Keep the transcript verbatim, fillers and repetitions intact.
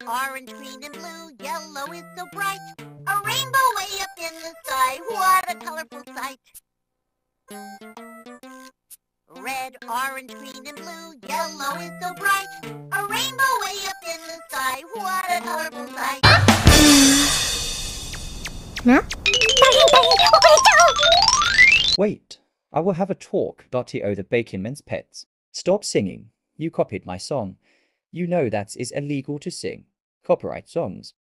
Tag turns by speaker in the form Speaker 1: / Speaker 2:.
Speaker 1: orange, green, and blue. Yellow is so bright. A rainbow way up in the sky. What a colorful sight. Red, orange, green, and blue. Yellow is so bright. A rainbow way up in the sky. What a colorful sight.
Speaker 2: Wait, I will have a talk. Dotty O the Baconman's pets. Stop singing. You copied my song. You know that is illegal to sing. Copyright songs.